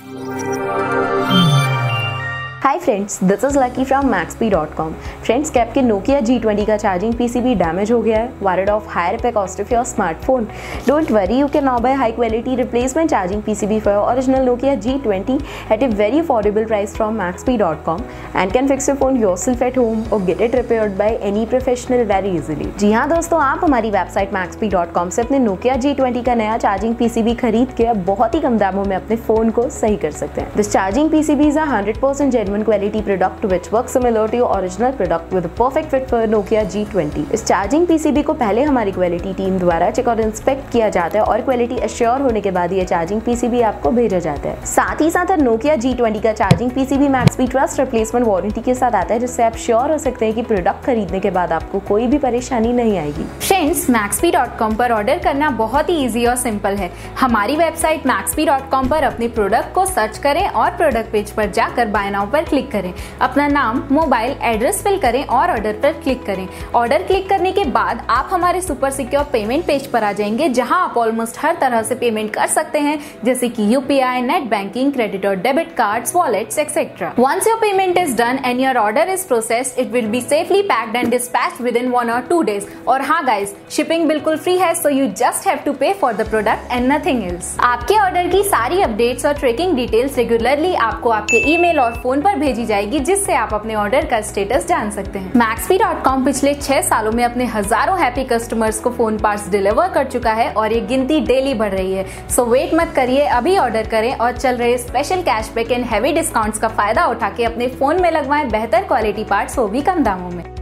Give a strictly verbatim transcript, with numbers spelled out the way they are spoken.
Hi friends, this is Lucky from Maxpe dot com. Friends, क्या आपके Nokia G twenty का charging PCB damage हो गया है? Worried of higher repair cost of your smartphone? Don't worry, you can now buy high quality replacement charging P C B for your original Nokia G twenty at a very affordable price from maxp dot com and can fix your phone yourself at home or get it repaired by any professional very easily। जी हाँ दोस्तों, आप हमारी website maxp dot com से अपने Nokia G twenty का नया charging PCB खरीद के अब बहुत ही कम दामों में अपने फोन को सही कर सकते हैं। This charging P C B is a one hundred percent genuine quality product which works similar to your original product with a perfect fit for Nokia G twenty। इस चार्जिंग पीसीबी को पहले हमारी quality team द्वारा check और inspect किया जाता है और क्वालिटी अश्योर होने के बाद ये चार्जिंग पीसीबी आपको भेजा जाता है। साथ ही साथ नोकिया जी ट्वेंटी का charging PCB Maxpe trust replacement warranty के साथ आता है, जिससे आप श्योर हो सकते हैं कि प्रोडक्ट खरीदने के बाद आपको कोई भी परेशानी नहीं आएगी। फ्रेंड्स, मैक्सपी डॉट कॉम पर ऑर्डर करना बहुत ही इजी और सिंपल है। हमारी वेबसाइट मैक्सपी डॉट कॉम पर अपने प्रोडक्ट को सर्च करें और प्रोडक्ट पेज पर जाकर बाय नाउ पर क्लिक करें। अपना नाम, मोबाइल एड्रेस फिल करें और ऑर्डर पर क्लिक करें। ऑर्डर क्लिक करने के बाद आप हमारे सुपर सिक्योर पेमेंट पेज पर आ जाएंगे, जहां आप ऑलमोस्ट हर तरह से पेमेंट कर सकते हैं, जैसे कि यूपीआई, नेट बैंकिंग, क्रेडिट और debit cards, wallets etcetera. Once your payment is done and your order is processed, it will be safely packed and dispatched within one or two days. और हाँ guys, shipping बिल्कुल free है, so you just have to pay for the product and nothing else. आपके order की सारी updates और tracking details regularly आपको आपके ईमेल और फोन पर भेजी जाएगी, जिससे आप अपने ऑर्डर का स्टेटस जान सकते हैं। मैक्सपी डॉट कॉम पिछले छह सालों में अपने हजारों हैप्पी कस्टमर्स को फोन पार्ट्स डिलीवर कर चुका है और ये गिनती डेली बढ़ रही है। सो वेट मत करिए, अभी ऑर्डर करें और चल रहे special cashback and heavy discounts का फायदा उठा के अपने फोन में लगवाएं बेहतर क्वालिटी पार्ट्स, वो भी कम दामों में।